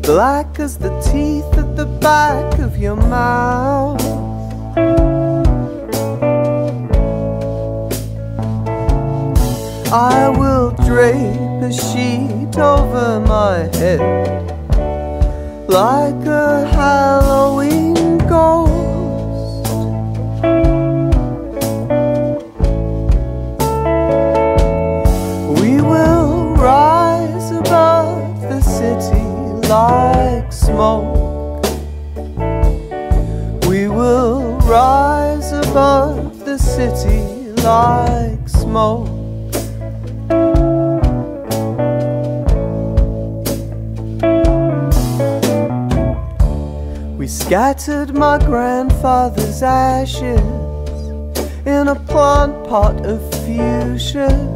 black as the teeth at the back of your mouth. I will drape a sheet over my head like a Halloween ghost. We will rise above the city like smoke. We will rise above the city like smoke. We scattered my grandfather's ashes in a plant pot of fuchsias.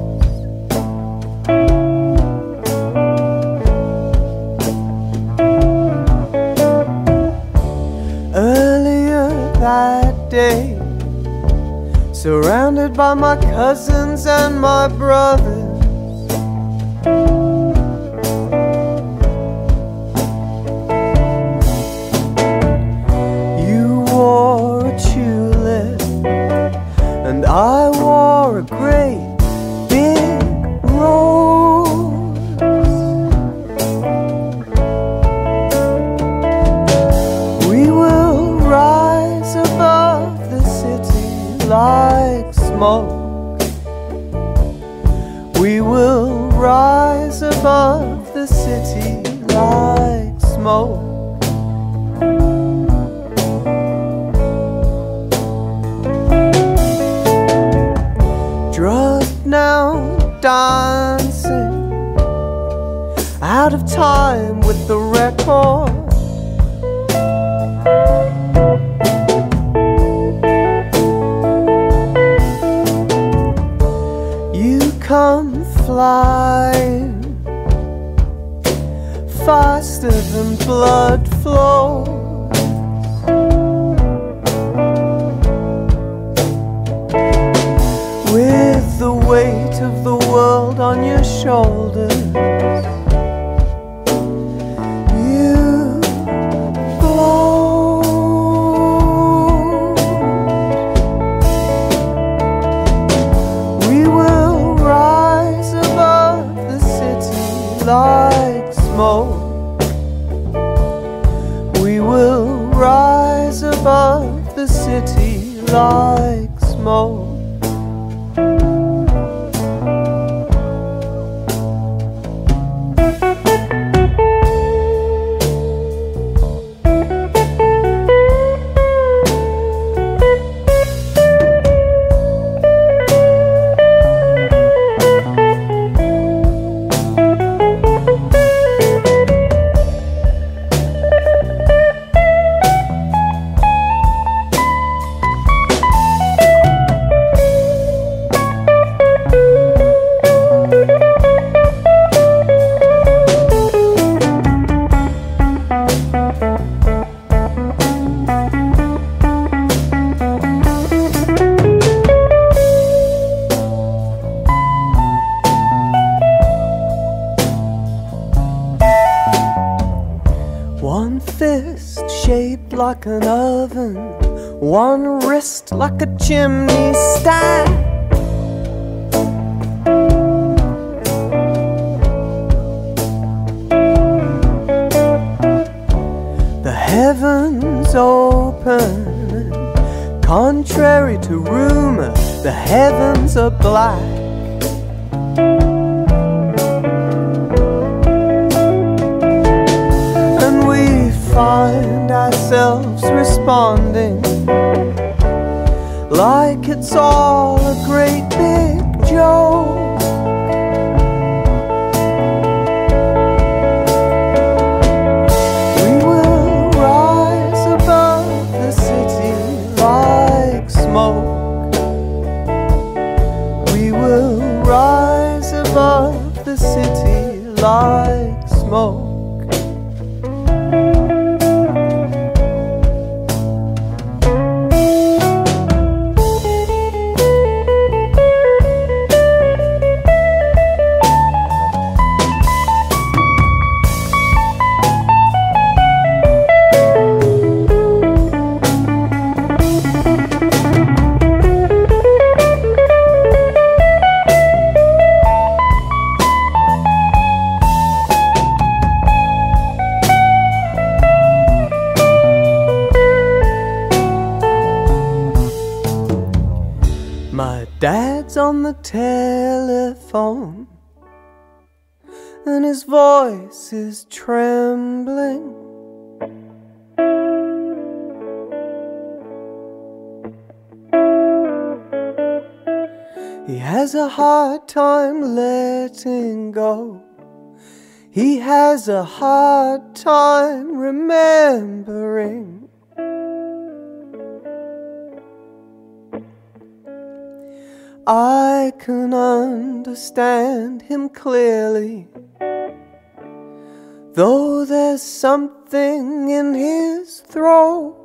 Earlier that day, surrounded by my cousins and my brothers, and I wore a great big rose. We will rise above the city like smoke. We will rise above the city like smoke. Drugged now, dancing out of time with the record. You come flying faster than blood flows. With the weight of the world on your shoulders, you float. We will rise above the city like smoke. We will rise above the city like smoke. One fist shaped like an oven, one wrist like a chimney stack. The heavens open, contrary to rumor, the heavens are black. Find ourselves responding like it's all a great big joke. We will rise above the city like smoke. We will rise above the city like smoke. Dad's on the telephone and his voice is trembling. He has a hard time letting go. He has a hard time remembering. I can understand him clearly, though there's something in his throat